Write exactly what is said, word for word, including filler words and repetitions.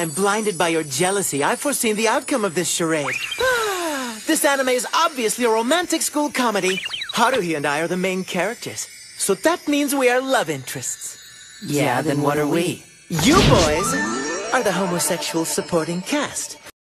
I'm blinded by your jealousy. I've foreseen the outcome of this charade. This anime is obviously a romantic school comedy. Haruhi and I are the main characters. So that means we are love interests. Yeah, then what are we? You boys are the homosexual supporting cast.